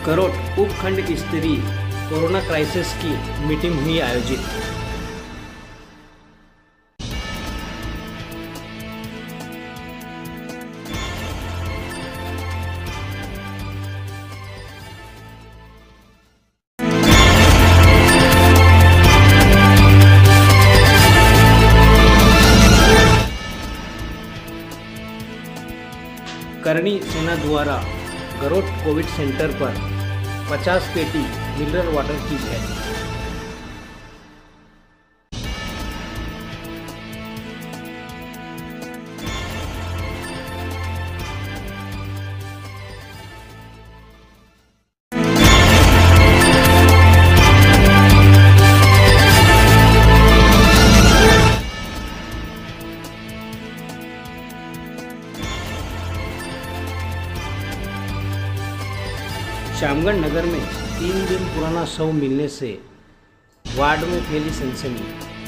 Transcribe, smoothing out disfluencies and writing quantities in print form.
करोट उपखंड स्तरीय कोरोना क्राइसिस की मीटिंग हुई आयोजित। करणी सेना द्वारा गरोट कोविड सेंटर पर 50 पेटी मिनरल वाटर की भेंट। श्यामगढ़ नगर में 3 दिन पुराना शव मिलने से वार्ड में फैली सनसनी।